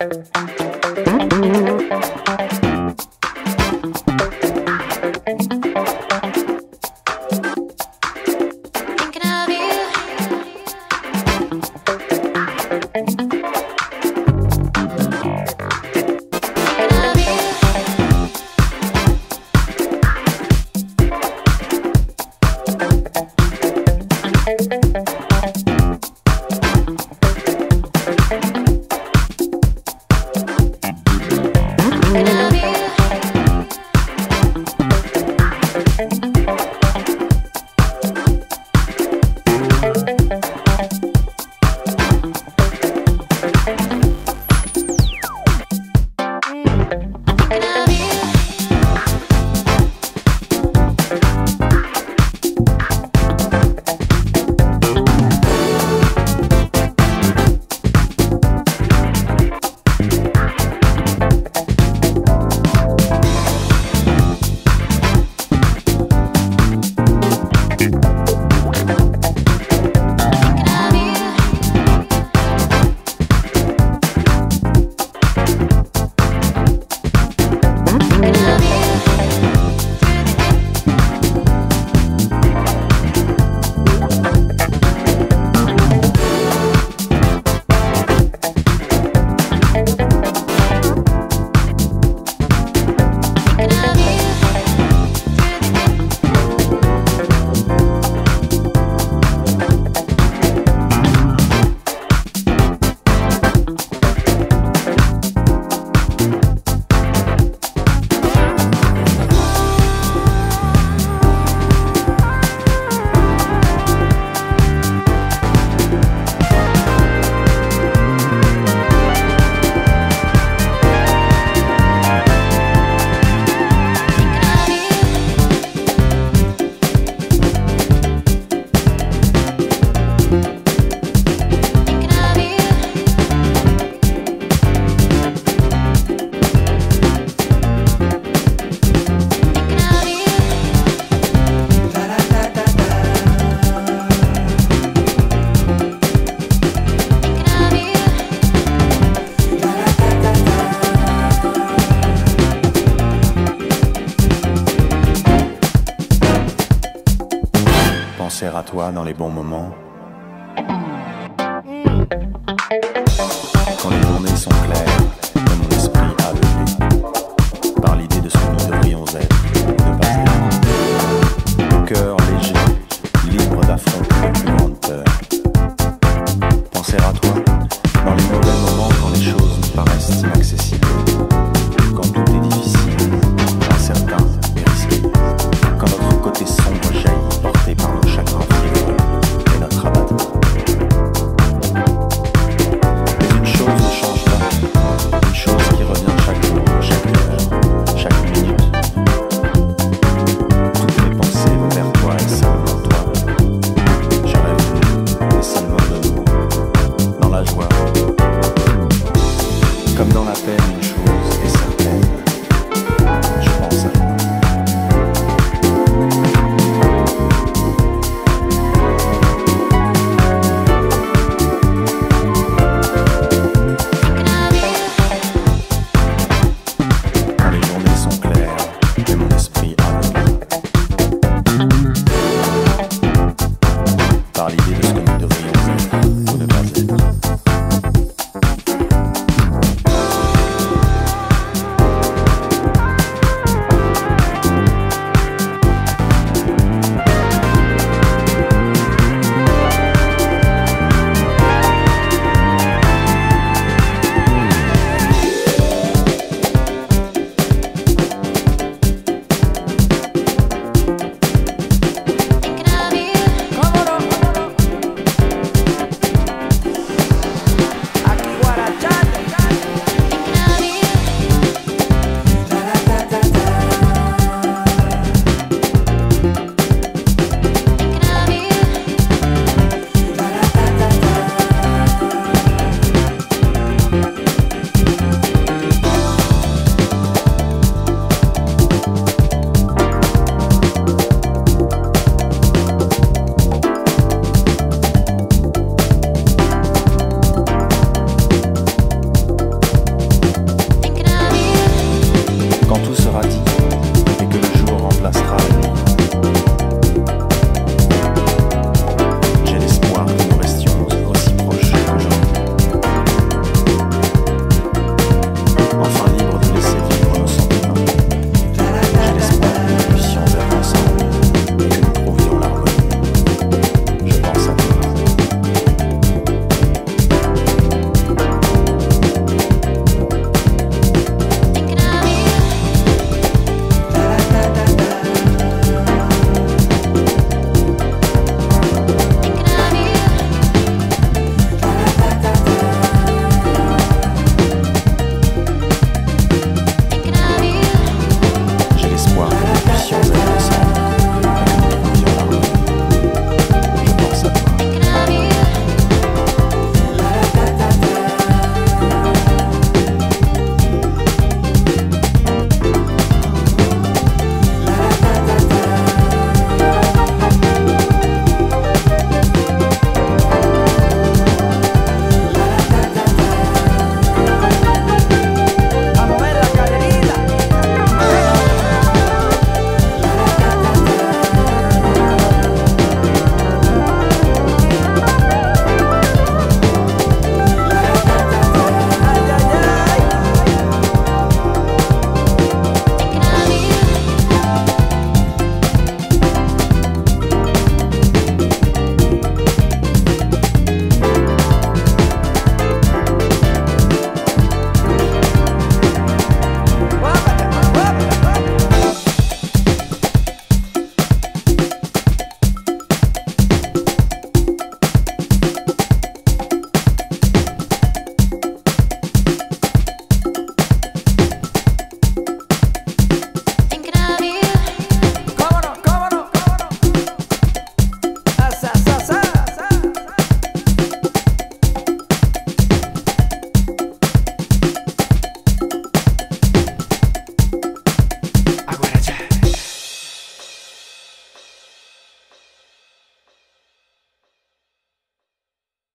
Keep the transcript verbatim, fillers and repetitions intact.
Penser à toi dans les bons moments. Quand les journées sont claires et mon esprit aveuglé par l'idée de ce que nous devrions être ou ne pas être. Le cœur léger, libre d'affronter les plus grandes peurs. Penser à toi dans les mauvais moments quand les choses nous paraissent inaccessibles. Quand tout est difficile, incertain et risqué. Quand notre côté sombre jaillit, porté par nos chagrins fiévreux et notre abattement. Mais une chose ne change pas, une chose qui revient chaque jour, chaque heure, chaque minute. Toutes mes pensées vont vers toi et seulement toi. Je rêve, et seulement de nous, dans la joie, comme dans la paix.